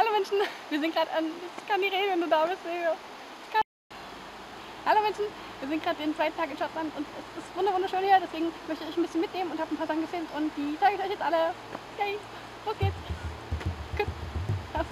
Hallo Menschen, wir sind gerade an. Ich kann nicht reden, wenn du da bist. Hallo Menschen, wir sind gerade den zweiten Tag in Schottland und es ist wunderschön hier, deswegen möchte ich euch ein bisschen mitnehmen und habe ein paar Sachen gefilmt und die zeige ich euch jetzt alle. Yay, los geht's. Gut. Krass.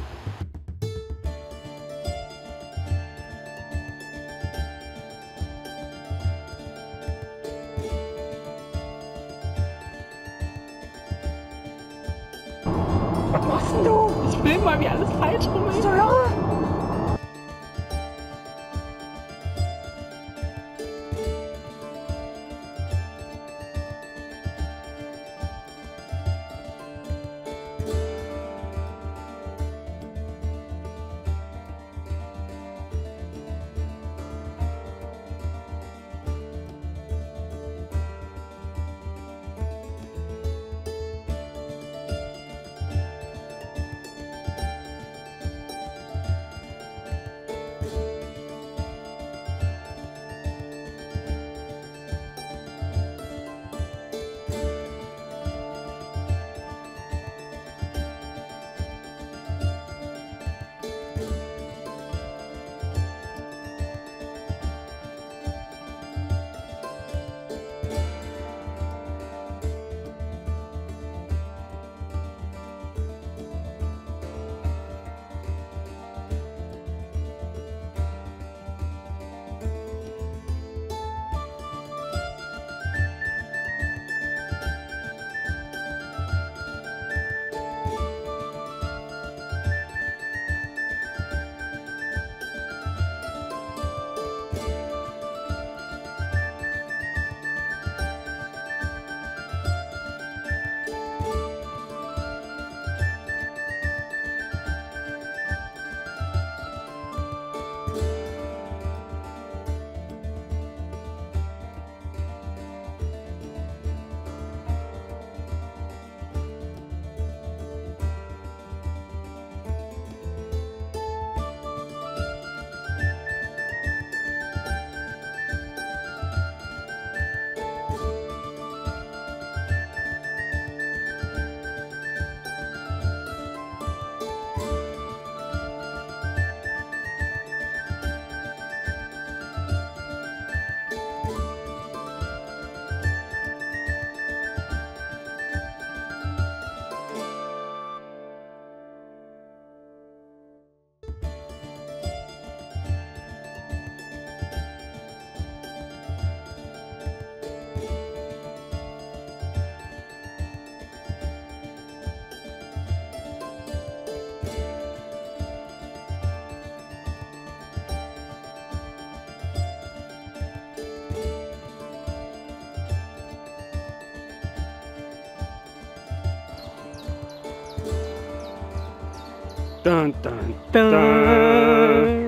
Was machst denn du? Ich film mal, wie alles falsch rum ist. Dun dun dun.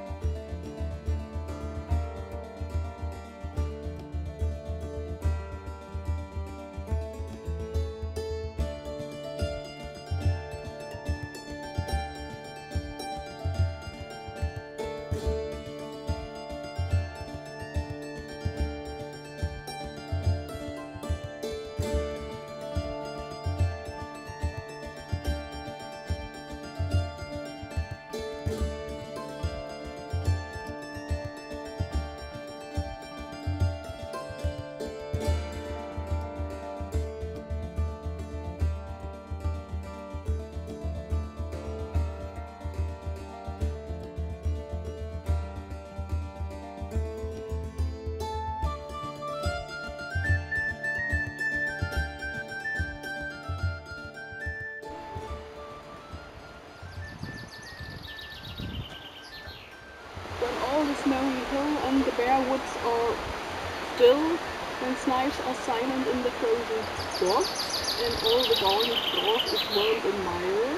When all the snowy hill and the bare woods are still, when snipes are silent in the frozen bogs, and all the garden grass is whirled in mire,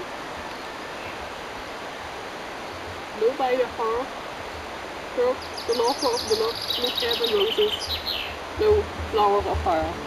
low by the hearth, the laughter of the lock, with heaven roses, no flowers of fire.